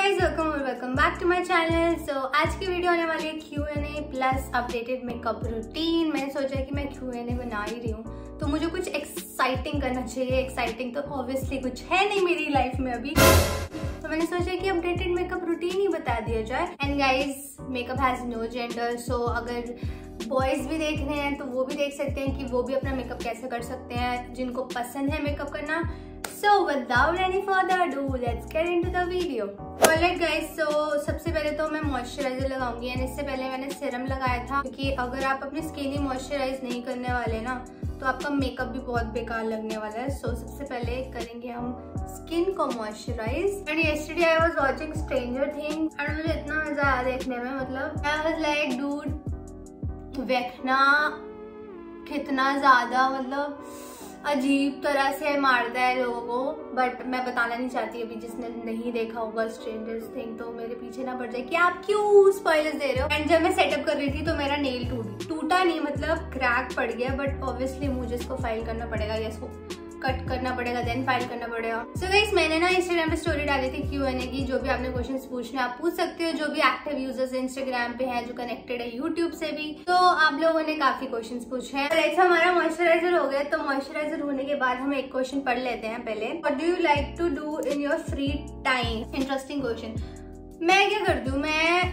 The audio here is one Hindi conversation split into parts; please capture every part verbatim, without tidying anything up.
गाइस, वेलकम और welcome back to my channel. So आज की वीडियो आने वाली है Q N A plus updated makeup routine. मैंने सोचा कि मैं क्यू एन ए बना ही रही हूँ तो मुझे कुछ एक्साइटिंग करना चाहिए। एक्साइटिंग तो ऑब्वियसली कुछ है नहीं मेरी लाइफ में अभी, तो मैंने सोचा कि अपडेटेड मेकअप रूटीन ही बता दिया जाए। And guys, makeup has no gender, so अगर बॉयज भी देख रहे हैं तो वो भी देख सकते हैं कि वो भी अपना मेकअप कैसे कर सकते हैं, जिनको पसंद है मेकअप करना। So without any further ado, let's get into the video. Alright guys, so सबसे पहले तो मैं मॉइस्चराइजर लगाऊंगी। एंड इससे पहले मैंने सीरम लगाया था, क्योंकि अगर आप अपनी स्किन ही मॉइस्चराइज नहीं करने वाले ना तो आपका मेकअप भी बहुत बेकार लगने वाला है। सो so, सबसे पहले करेंगे हम स्किन को moisturise. And yesterday I was watching Stranger Things and मुझे इतना मजा आया देखने में, मतलब I was like dude, वेखना कितना ज्यादा मतलब अजीब तरह से मारता है लोगों को। बट मैं बताना नहीं चाहती अभी, जिसने नहीं देखा होगा स्ट्रेंजर थिंग्स तो मेरे पीछे ना पड़ जाए कि आप क्यों स्पॉयलर्स दे रहे हो। एंड जब मैं सेटअप कर रही थी तो मेरा नेल टूट टूटा नहीं, मतलब क्रैक पड़ गया। बट ऑब्वियसली मुझे इसको फाइल करना पड़ेगा या इसको कट करना पड़ेगा, देन फाइल करना पड़ेगा। सो so गाइस, मैंने ना इंस्टाग्राम पे स्टोरी डाली थी क्यू एन ए की। जो भी आपने क्वेश्चंस पूछने आप पूछ सकते हो, जो भी एक्टिव यूजर्स इंस्टाग्राम पे हैं, जो कनेक्टेड है यूट्यूब से भी। तो आप लोगों ने काफी क्वेश्चंस पूछे हैं। ऐसा हमारा मॉइस्चराइजर हो गया, तो मॉइस्चराइजर होने के बाद हम एक क्वेश्चन पढ़ लेते हैं पहले। What do you like to do in your free time? Interesting question. मैं क्या करती हूँ, मैं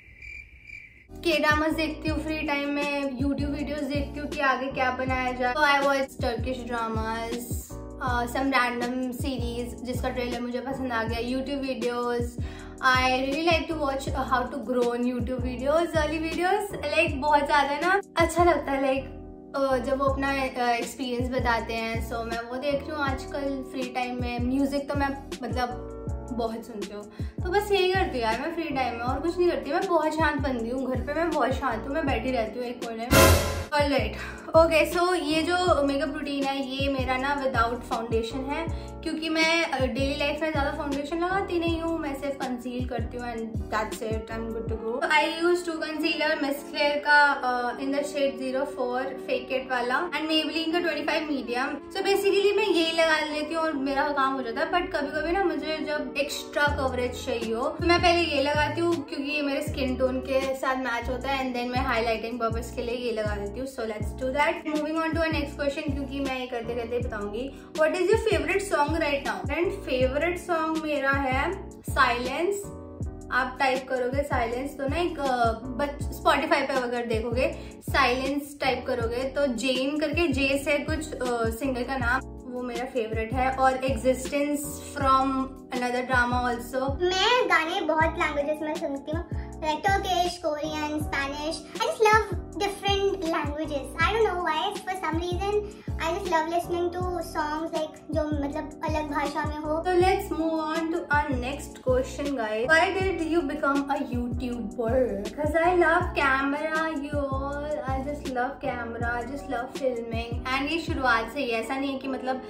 के ड्रामास देखती हूँ फ्री टाइम में, यूट्यूब वीडियोस देखती हूँ कि आगे क्या बनाया जाए। तो I watch Turkish dramas, some random series जिसका ट्रेलर मुझे पसंद आ गया, YouTube videos. I really like to watch how to grow in YouTube videos, early videos. Like बहुत ज्यादा ना अच्छा लगता है, लाइक like, जब वो अपना एक्सपीरियंस uh, बताते हैं। सो so, मैं वो देख रही हूँ आजकल फ्री टाइम में। म्यूजिक तो मैं मतलब बहुत सुनती हूँ, तो बस यही करती हूँ यार मैं फ्री टाइम में, और कुछ नहीं करती। मैं बहुत शांत बंदी हूँ, घर पे मैं बहुत शांत हूँ, मैं बैठी रहती हूँ एक कोने में। Alright, okay. सो ये जो मेकअप रूटीन है ये मेरा ना विदाउट फाउंडेशन है, क्योंकि मैं डेली लाइफ में ज्यादा फाउंडेशन लगाती नहीं हूँ। मैं सिर्फ कंसील करती हूँ and that's it, I am good to go. I use two concealer Misclaire का in the shade zero four fake it वाला, एंड मेबलिन का twenty five medium. So basically मैं यही लगा लेती हूँ और मेरा काम हो जाता है। बट कभी कभी ना मुझे जब एक्स्ट्रा कवरेज चाहिए हो तो मैं पहले ये लगाती हूँ, क्योंकि ये मेरे स्किन टोन के साथ मैच होता है। एंड देन मैं हाईलाइटिंग पर्पस के लिए ये लगा देती हूँ। So let's do that. Moving on to a next question, क्योंकि मैं ये करते करते बताऊंगी। What is your favourite song right now? And favourite song मेरा है साइलेंस। आप टाइप करोगे साइलेंस तो ना एक स्पॉटिफाई पे अगर देखोगे साइलेंस टाइप करोगे तो जेन करके, जे से कुछ सिंगर का नाम, वो मेरा फेवरेट है। और existence from another drama also. मैं गाने बहुत लैंग्वेजेस में सुनती हूँ, like Turkish, Korean, Spanish. I just love different languages. I don't know why. For some reason, I just love listening to songs like जो मतलब अलग भाषा में हो। So let's move on to our next question, guys. Why did you become a YouTuber? Because I love camera, you all. I just love camera. I just love filming. And ये शुरुआत से ही, ऐसा नहीं है कि मतलब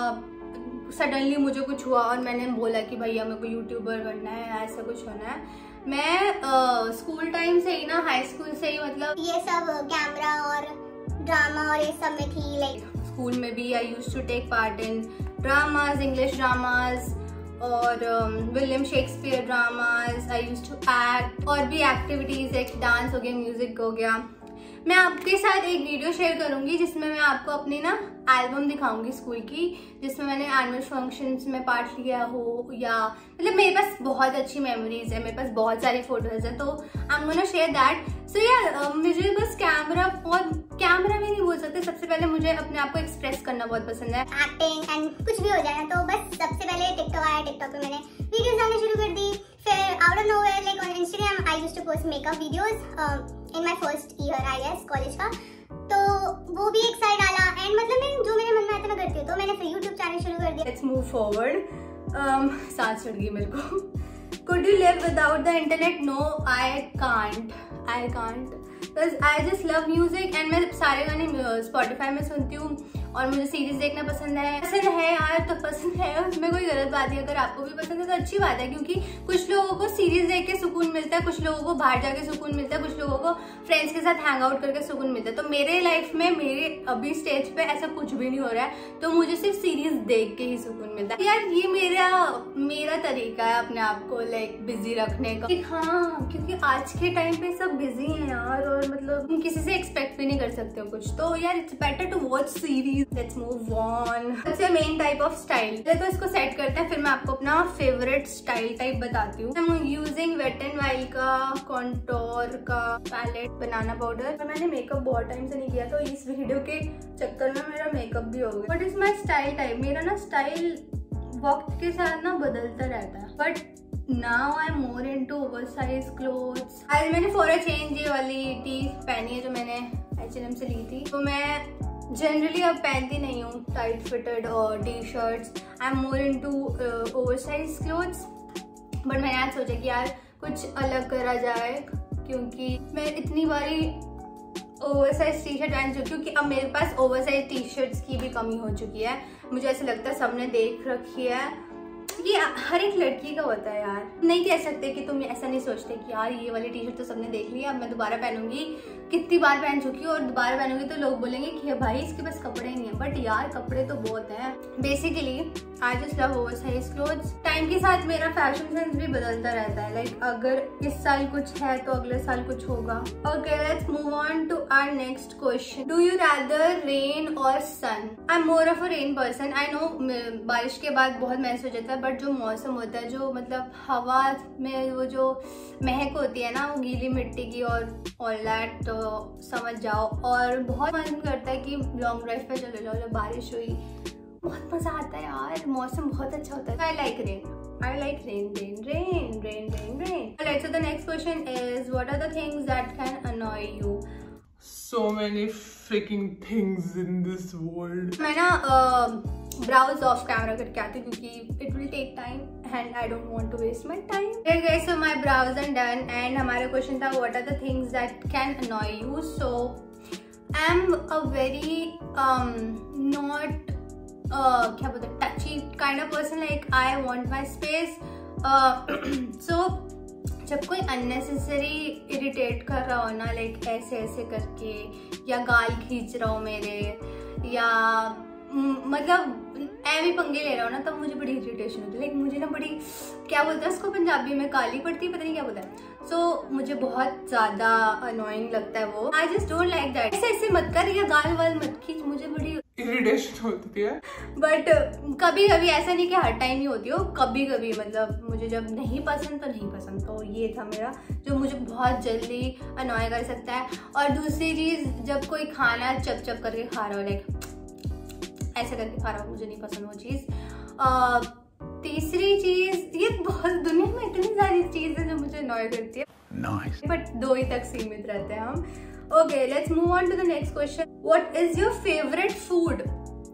सडनली uh, मुझे कुछ हुआ और मैंने बोला कि भैया मेरे को यूट्यूबर बनना है, ऐसा कुछ होना है। मैं स्कूल uh, टाइम से ही ना, हाई स्कूल से ही मतलब ये सब कैमरा और ड्रामा और ये सब में थी। लाइक स्कूल में भी I used to take part in dramas, English dramas और William Shakespeare dramas. I used to act, और भी एक्टिविटीज, एक डांस हो गया, म्यूजिक हो गया। मैं आपके साथ एक वीडियो शेयर करूंगी जिसमें मैं आपको अपनी ना एल्बम दिखाऊंगी स्कूल की, जिसमें मैंने एनुअल फंक्शंस में पार्ट लिया हो, या मतलब मेरे पास बहुत अच्छी मेमोरीज है, मेरे पास बहुत सारी फोटोज है। तो I am gonna share that. So यार मुझे बस कैमरा, और कैमरा भी नहीं बोल सकते, सबसे पहले मुझे अपने आप को एक्सप्रेस करना बहुत पसंद है। एक्टिंग एंड कुछ भी हो जाए तो बस सबसे पहले टिकटॉक आया, टिकटॉक पे मैंने वीडियोस डालना शुरू कर दी। फिर out of nowhere like on Instagram I used to post makeup videos in my first year I guess college का, तो वो भी एक साइड डाला। एंड मतलब मैं जो मेरे मन में आता मैं करती हूँ, तो मैंने फिर यूट्यूब चैनल शुरू कर दिया। Let's move forward. सांस चढ़ गई मेरे को। Could you live without the internet? No, I can't. I can't. Because I just love music and मैं सारे गाने Spotify में सुनती हूँ, और मुझे सीरीज देखना पसंद है। पसंद है यार तो पसंद है, उसमें कोई गलत बात नहीं। अगर आपको भी पसंद है तो अच्छी बात है, क्योंकि कुछ लोगों को सीरीज देख के सुकून मिलता है, कुछ लोगों को बाहर जाके सुकून मिलता है, कुछ लोगों को फ्रेंड्स के साथ हैंग आउट करके सुकून मिलता है। तो मेरे लाइफ में मेरे अभी स्टेज पे ऐसा कुछ भी नहीं हो रहा है, तो मुझे सिर्फ सीरीज देख के ही सुकून मिलता है। यार ये मेरा मेरा तरीका है अपने आप को लाइक बिजी रखने का। हाँ, क्योंकि आज के टाइम पे सब बिजी हैं यार, और मतलब तुम किसी से एक्सपेक्ट भी नहीं कर सकते हो कुछ, तो यार it's better to watch series. Let's move on. सबसे मेन टाइप ऑफ स्टाइल, तो इसको सेट करते हैं, फिर मैं आपको अपना फेवरेट स्टाइल टाइप बताती हूँ। I'm using Wet n Wild का कॉन्टोर का पैलेट बनाना पाउडर, और मैंने मेकअप बहुत टाइम से नहीं किया, तो इस वीडियो के चक्कर में मेरा मेकअप भी हो गया। But is my style type, मेरा ना स्टाइल वक्त के साथ ना बदलता रहता है, but now I am more into oversize clothes. आज मैंने फॉर अ चेंज ये वाली टी पहनी है जो मैंने एच एन एम से ली थी, तो मैं जनरली अब पहनती नहीं हूँ टाइट फिटेड और T shirts. I am more into oversize clothes, but मैंने आज सोचा कि यार कुछ अलग करा जाए, क्योंकि मैं इतनी बारी ओवरसाइज टी शर्ट पहन चुकी हूँ कि अब मेरे पास ओवरसाइज टी शर्ट्स की भी कमी हो चुकी है। मुझे ऐसा लगता है सबने देख रखी है, ये हर एक लड़की का होता है यार। नहीं कह सकते कि तुम ऐसा नहीं सोचते कि यार ये वाली टी शर्ट तो सबने देख ली है, अब मैं दोबारा पहनूंगी। कितनी बार पहन चुकी हूँ और दोबारा पहनूंगी तो लोग बोलेंगे कि भाई इसके पास कपड़े नहीं है, बट यार कपड़े तो बहुत हैं। Basically I just love oversize clothes. Time के साथ मेरा फैशन सेंस भी बदलता रहता है, लाइक अगर इस साल कुछ है तो अगले साल कुछ होगा। Okay, let's move on to our next question. Do you rather rain or sun? I am more of a rain person. I know बारिश के बाद बहुत महसूस हो जाता है, बट जो मौसम होता है, जो मतलब हवा में वो जो महक होती है ना, वो गीली मिट्टी की और ऑल दैट, तो समझ जाओ। और बहुत मन करता है कि लॉन्ग ड्राइव पे चले जाओ जब बारिश हुई, बहुत मजा आता है यार, मौसम बहुत अच्छा होता है। I like rain, I like rain rain rain rain rain rain Alright, so the next question is, what are the things that can annoy you? So many freaking things in this world. मैं ना ब्राउज ऑफ कैमरा करके आती हूँ, क्योंकि it will take time and I don't want to waste my time. Guys, so my brows and done, and हमारा क्वेश्चन था what are the things that can annoy you. So I am a very not क्या बोलते हैं touchy kind of person, like I want my space. So जब कोई अननेसेसरी इरिटेट कर रहा हो ना, लाइक ऐसे ऐसे करके, या गाल खींच रहा हो मेरे, या मतलब ऐवी पंगे ले रहा हो ना, तब मुझे बड़ी इरिटेशन होती है। लाइक मुझे ना बड़ी, क्या बोलते हैं उसको पंजाबी में, काली पड़ती है, पता नहीं क्या बोलता है। सो so, मुझे बहुत ज्यादा अनोइंग लगता है वो। I just don't like that. ऐसे ऐसे मत कर, या गाल वाल मत खींच, मुझे बड़ी इरिटेशन होती है। बट कभी कभी, ऐसा नहीं कि हर टाइम ही होती हो, कभी कभी मतलब मुझे जब नहीं पसंद तो नहीं पसंद। तो ये था मेरा जो मुझे बहुत जल्दी अनॉय कर सकता है। और दूसरी चीज, जब कोई खाना चप चप करके खा रहा हो, लाइक ऐसे करके खा रहा हो, मुझे नहीं पसंद वो चीज। तीसरी चीज, ये बहुत दुनिया में इतनी सारी चीज है जो मुझे अनॉय करती है, nice. बट दो ही तक सीमित रहते हैं हम। Okay, let's move on to the next question. What is your favourite food?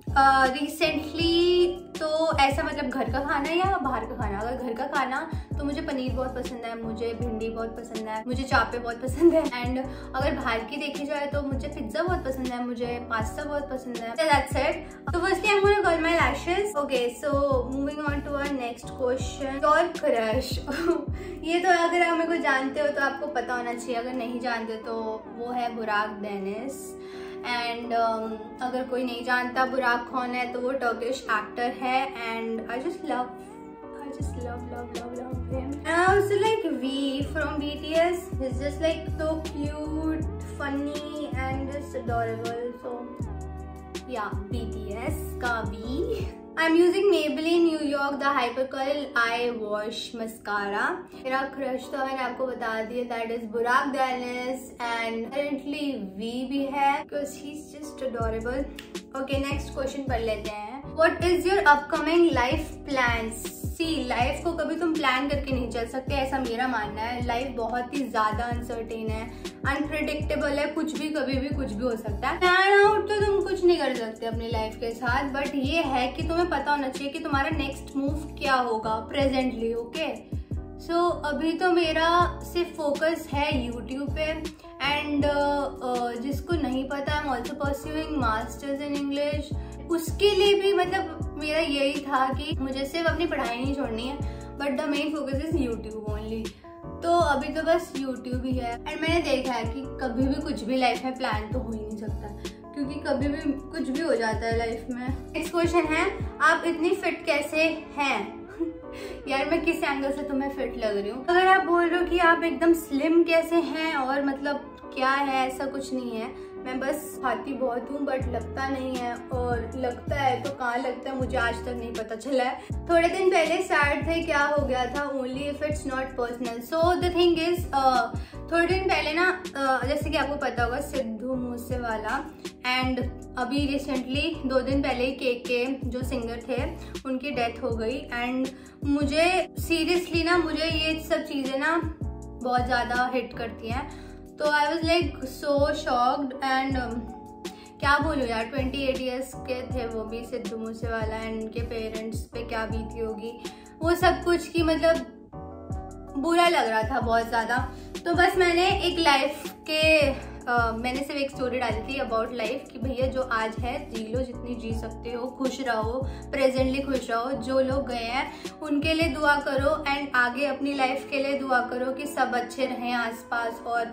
Recently तो ऐसा मतलब घर का खाना या बाहर का खाना? अगर घर का खाना तो मुझे पनीर बहुत पसंद है, मुझे भिंडी बहुत पसंद है, मुझे चापे बहुत पसंद है। एंड अगर बाहर की देखी जाए तो मुझे पिज्जा बहुत पसंद है, मुझे पास्ता बहुत पसंद है। That's it. तो firstly I am gonna curl my lashes. Okay, so moving on to our next question. Your crush. ये तो अगर आप मेरे को जानते हो तो आपको पता होना चाहिए, अगर नहीं जानते तो वो है बुराक डेनिस। एंड um, अगर कोई नहीं जानता बुराक कौन है, तो वो टर्किश एक्टर है, and I just love I just love love love love him. And I also like V from B T S. He's just like so cute, funny and just adorable. So yeah, B T S का V. I'm using Maybelline New York the Hypercurl Eye Wash Mascara. मेरा क्रश तो मैंने आपको बता दिया, that is Burak Deniz, and currently V भी है because he's just adorable. Okay, next question पढ़ लेते हैं। What is your upcoming life plans? See life को कभी तुम प्लान करके नहीं चल सकते, ऐसा मेरा मानना है। लाइफ बहुत ही ज्यादा अनसर्टेन है, अनप्रिडिक्टेबल है, कुछ भी कभी भी कुछ भी हो सकता है। प्लान आउट तो तुम कुछ नहीं कर सकते अपनी लाइफ के साथ, बट ये है कि तुम्हें पता होना चाहिए कि तुम्हारा नेक्स्ट मूव क्या होगा प्रेजेंटली। ओके, सो अभी तो मेरा सिर्फ फोकस है यूट्यूब पे, एंड uh, uh, जिसको नहीं पता, I am also pursuing masters in English, उसके लिए भी मतलब मेरा यही था कि मुझे सिर्फ अपनी पढ़ाई नहीं छोड़नी है, but the main focus is YouTube only. तो अभी तो बस यूट्यूब ही है। एंड मैंने देखा है कि कभी भी कुछ भी लाइफ में प्लान तो हो ही नहीं सकता, क्योंकि कभी भी कुछ भी हो जाता है लाइफ में। नेक्स्ट क्वेश्चन है, आप इतनी फिट कैसे हैं? यार मैं किस एंगल से तुम्हें फिट लग रही हूँ? अगर आप बोल रहे हो कि आप एकदम स्लिम कैसे हैं और मतलब क्या है, ऐसा कुछ नहीं है। मैं बस खाती बहुत हूँ बट लगता नहीं है, और लगता है तो कहाँ लगता है मुझे आज तक नहीं पता चला है। थोड़े दिन पहले सैड थे, क्या हो गया था, only if it's not personal. So the thing is, थोड़े दिन पहले ना uh, जैसे कि आपको पता होगा सिद्धू मूसेवाला एंड अभी रिसेंटली दो दिन पहले ही के के जो सिंगर थे उनकी डेथ हो गई। एंड मुझे सीरियसली ना मुझे ये सब चीज़ें ना बहुत ज़्यादा हिट करती हैं। तो I was like so shocked and क्या बोलूँ यार, ट्वेंटी एट ईयर्स के थे वो भी, सिद्धू मूसेवाला, एंड उनके पेरेंट्स पे क्या बीती होगी वो सब कुछ की, मतलब बुरा लग रहा था बहुत ज़्यादा। तो बस मैंने एक लाइफ के Uh, मैंने सिर्फ एक स्टोरी डाली थी अबाउट लाइफ कि भैया जो आज है जी लो, जितनी जी सकते हो, खुश रहो, प्रेजेंटली खुश रहो। जो लोग गए हैं उनके लिए दुआ करो एंड आगे अपनी लाइफ के लिए दुआ करो कि सब अच्छे रहें आसपास और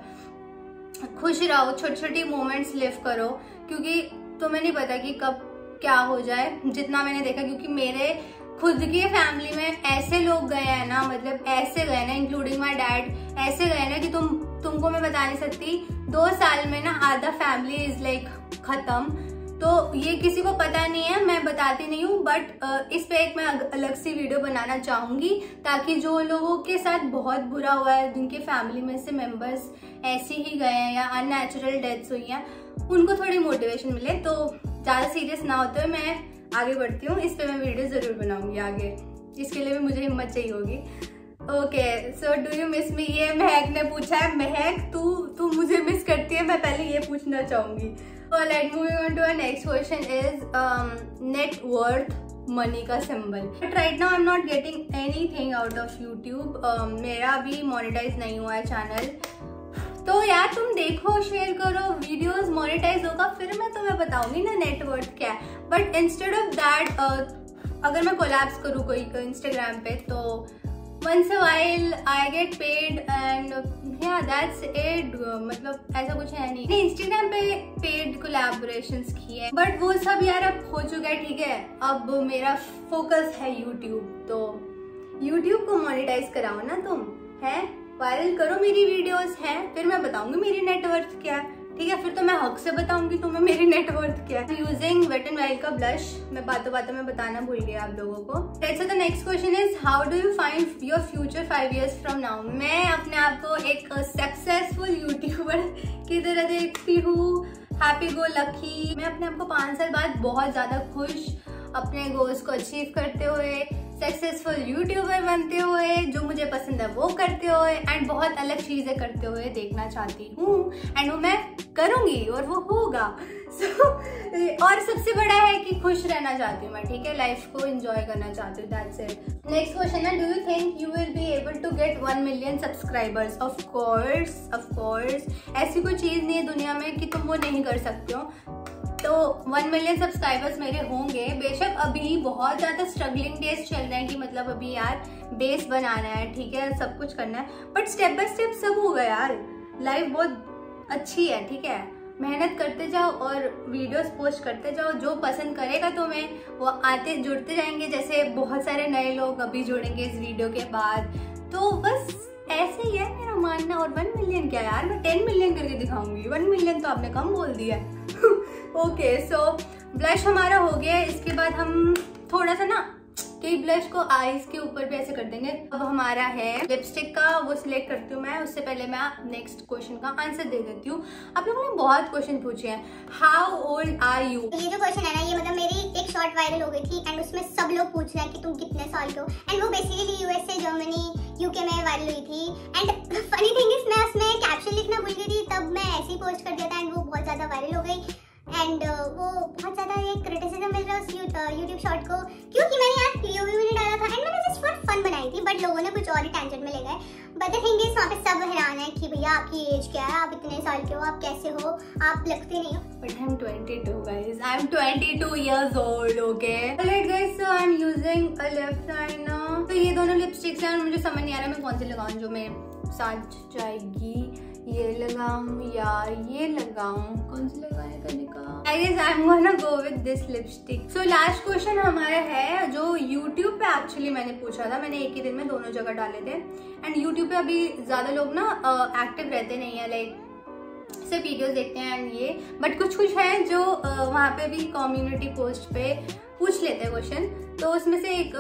खुश रहो। छोटी छोटी मोमेंट्स लिव करो, क्योंकि तुम्हें नहीं पता कि कब क्या हो जाए। जितना मैंने देखा, क्योंकि मेरे खुद की फैमिली में ऐसे लोग गए हैं ना, मतलब ऐसे गए ना, इंक्लूडिंग माई डैड, ऐसे गए ना कि तुम तुमको मैं बता नहीं सकती, दो साल में ना आधा फैमिली इज लाइक खत्म। तो ये किसी को पता नहीं है, मैं बताती नहीं हूँ, बट इस पे एक मैं अलग सी वीडियो बनाना चाहूंगी ताकि जो लोगों के साथ बहुत बुरा हुआ है, जिनके फैमिली में से मेंबर्स ऐसे ही गए हैं या अननेचुरल डेथ्स हुई हैं, उनको थोड़ी मोटिवेशन मिले। तो ज़्यादा सीरियस ना होते हुए मैं आगे बढ़ती हूँ, इस पे मैं वीडियो ज़रूर बनाऊंगी आगे, इसके लिए भी मुझे हिम्मत चाहिए होगी। Okay, so do you miss me, ये महक ने पूछा है। महक तू तू मुझे मिस करती है, मैं पहले ये पूछना चाहूंगी। और let moving on to our next question is net worth money का symbol. But right now I am not getting anything out of YouTube. मेरा भी मोनेटाइज नहीं हुआ है चैनल, तो यार तुम देखो, शेयर करो, वीडियोस मोनेटाइज होगा फिर मैं तुम्हें बताऊंगी ना नेटवर्थ क्या है। बट इंस्टेड ऑफ दैट, अगर मैं कोलैब्स करूँ कोई इंस्टाग्राम पे, तो once a while I get paid and yeah that's it। मतलब ऐसा कुछ है नहीं। इंस्टाग्राम पे पेड कोलैबोरेशंस की है, बट वो सब यार अब हो चुका है, ठीक है। अब मेरा फोकस है यूट्यूब, तो यूट्यूब को मोनेटाइज कराओ ना तुम, है वायरल करो मेरी वीडियोस, हैं फिर मैं बताऊंगी मेरी नेटवर्थ क्या है, ठीक है। फिर तो मैं हक से बताऊंगी तुम्हें मेरी नेटवर्थ क्या है। यूजिंग वेट एंड वाइल्ड का ब्लश, मैं बातों बातों में बताना भूल गया आप लोगों को। So the next question is, how do you find your future five years from now? मैं अपने आप को एक सक्सेसफुल यूट्यूबर की तरह देखती हूँ, हैप्पी गो लकी। मैं अपने आप को पाँच साल बाद बहुत ज्यादा खुश, अपने गोल्स को अचीव करते हुए, सक्सेसफुल यूट्यूबर बनते हुए, जो मुझे पसंद है वो करते हुए एंड बहुत अलग चीजें करते हुए देखना चाहती हूँ। एंड वो मैं करूंगी और वो होगा। so, और सबसे बड़ा है कि खुश रहना चाहती हूँ मैं, ठीक है, लाइफ को एंजॉय करना चाहती हूँ, दैट्स इट। नेक्स्ट क्वेश्चन है, do you think you will be able to get one million subscribers? Of course, of course, ऐसी कोई चीज नहीं है दुनिया में कि तुम वो नहीं कर सकते हो। तो वन मिलियन सब्सक्राइबर्स मेरे होंगे। बेशक अभी बहुत ज़्यादा स्ट्रगलिंग डेज चल रहे हैं कि मतलब अभी यार बेस बनाना है, ठीक है, सब कुछ करना है, बट स्टेप बाय स्टेप सब होगा यार। लाइफ बहुत अच्छी है, ठीक है, मेहनत करते जाओ और वीडियोस पोस्ट करते जाओ। जो पसंद करेगा तुम्हें वो आते जुड़ते जाएंगे, जैसे बहुत सारे नए लोग अभी जुड़ेंगे इस वीडियो के बाद। तो बस ऐसे ही है मेरा मानना। और वन मिलियन क्या यार, मैं टेन मिलियन करके दिखाऊंगी, वन मिलियन तो आपने कम बोल दिया। ओके, सो ब्लश हमारा हो गया है। इसके बाद हम थोड़ा सा ना कि ब्लश को आईज के ऊपर भी ऐसे कर देंगे। अब हमारा है लिपस्टिक का, वो सिलेक्ट करती हूँ मैं। उससे पहले मैं नेक्स्ट क्वेश्चन का आंसर दे देती हूँ। आप लोगों ने बहुत क्वेश्चन पूछे हैं, हाउ ओल्ड आर यू? ये जो क्वेश्चन है ना, ये मतलब मेरी एक शॉर्ट वायरल हो गई थी एंड उसमें सब लोग पूछ रहे हैं कि तुम कितने साल के हो, एंड वो बेसिकली यूएसए, जर्मनी, यूके में वायरल हुई थी। एंड फनी थिंग इज, मैं उसमें कैप्शन लिखना भूल गई थी, तब मैं ऐसे ही पोस्ट कर दिया था एंड वो बहुत ज्यादा वायरल हो गई। एंड uh, वो बहुत ज़्यादा ये क्रिटिसिज्म मिल रहा है उस यूट्यूब शॉर्ट को, क्योंकि मैंने यार पीओवी भी नहीं डाला था एंड मैंने जस्ट फॉर फन बनाई थी, बट लोगों ने कुछ और ही टेंशन में ले गए। बट द थिंग इज वहाँ पे सब हैरान है कि भैया आपकी एज क्या है, आप इतने साल के हो, आप कैसे हो, आप लगते नहीं हो। But I'm twenty-two guys, I'm twenty-two years old, okay? Alright guys, so I'm using a lip liner. तो ये दोनों लिपस्टिक्स हैं, मुझे समझ नहीं आ रहा मैं कौन सी लगाऊं जो मेरे साथ जाएगी। ये लगाऊं या ये लगाऊं, कौन सी लगाने करने का? I guess I'm gonna go with this lipstick. So last question हमारा है जो YouTube पे एक्चुअली मैंने पूछा था, मैंने एक ही दिन में दोनों जगह डाले थे एंड YouTube पे अभी ज्यादा लोग ना एक्टिव रहते नहीं है, लाइक सिर्फ वीडियोस देखते हैं एंड ये, बट कुछ कुछ है जो uh, वहाँ पे भी कम्युनिटी पोस्ट पे पूछ लेते हैं क्वेश्चन। तो उसमें से एक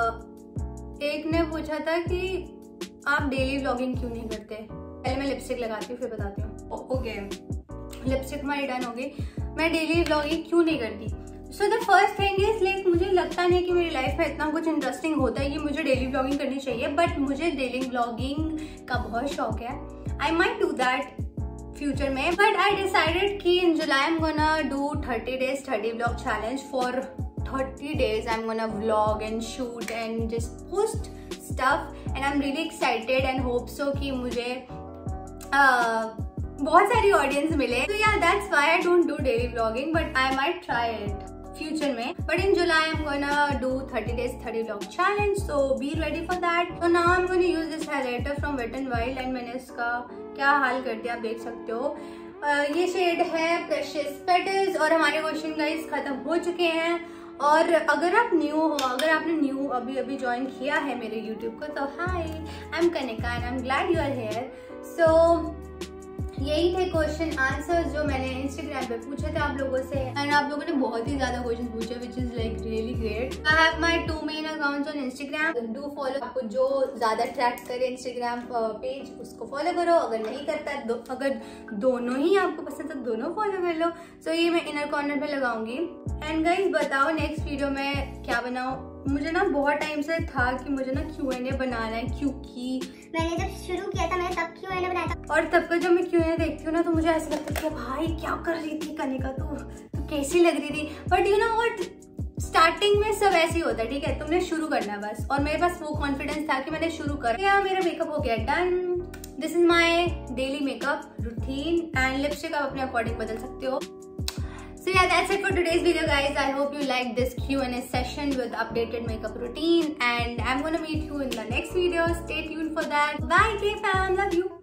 uh, एक ने पूछा था कि आप डेली व्लॉगिंग क्यों नहीं करते। पहले मैं लिपस्टिक लगाती हूँ फिर बताती हूँ। ओके, लिपस्टिक हमारी डन हो गई। मैं डेली व्लॉगिंग क्यों नहीं करती? So the first thing is like मुझे लगता नहीं कि मेरी लाइफ में इतना कुछ इंटरेस्टिंग होता है कि मुझे डेली व्लॉगिंग करनी चाहिए, बट मुझे डेली व्लॉगिंग का बहुत शौक है। I might do that future में, बट आई डिसाइडेड कि in July I am gonna do thirty days thirty vlog challenge. For thirty days I am gonna vlog and shoot and just post stuff and I am really excited and hope so कि मुझे uh, बहुत सारी ऑडियंस मिले। तो yeah that's why I don't do daily vlogging, but I might try it future में। But in July I am gonna do thirty days thirty vlog challenge, so be ready for that. So now I am gonna use this highlighter from wet and wild and मैंने इसका क्या हाल कर दिया आप देख सकते हो। uh, ये शेड है प्रेशियस पेटल्स और हमारे क्वेश्चन गाइस खत्म हो चुके हैं। और अगर आप न्यू हो, अगर आपने न्यू अभी अभी ज्वाइन किया है मेरे यूट्यूब को, तो hi, I am Kanika and I am glad you are here. So यही थे क्वेश्चन आंसर्स जो मैंने इंस्टाग्राम पे पूछे थे आप लोगों से एंड आप लोगों ने बहुत ही ज्यादा क्वेश्चन पूछे which is like really great. I have my two main accounts on Instagram, do follow. आपको जो ज्यादा ट्रैक करे इंस्टाग्राम पेज उसको फॉलो करो, अगर नहीं करता दो, अगर दोनों ही आपको पसंद है तो दोनों फॉलो कर लो। सो so, ये मैं इनर कॉर्नर पे लगाऊंगी। एंड गाइज बताओ नेक्स्ट वीडियो में क्या बनाऊं। मुझे ना बहुत टाइम से था कि मुझे ना क्यू एन ए बनाना है, क्योंकि मैंने जब शुरू किया था मैंने तब क्यू एन ए बनाया था और तब का जब मैं क्यू एन ए देखती हूँ ना तो मुझे ऐसा लगता है कि भाई क्या कर रही थी कनिका, तू तू कैसी लग रही थी। But you know what, starting में सब ऐसे ही होता है, ठीक है, तुमने शुरू करना है बस। और मेरे पास वो कॉन्फिडेंस था कि मैंने शुरू कर दिया। मेरा मेकअप हो गया done. This is my daily makeup routine and lipstick आप अपने अकॉर्डिंग बदल सकते हो। So yeah, that's it for today's video guys. I hope you liked this Q and A session with updated makeup routine and I'm gonna meet you in the next video. Stay tuned for that. Bye K fam, love you.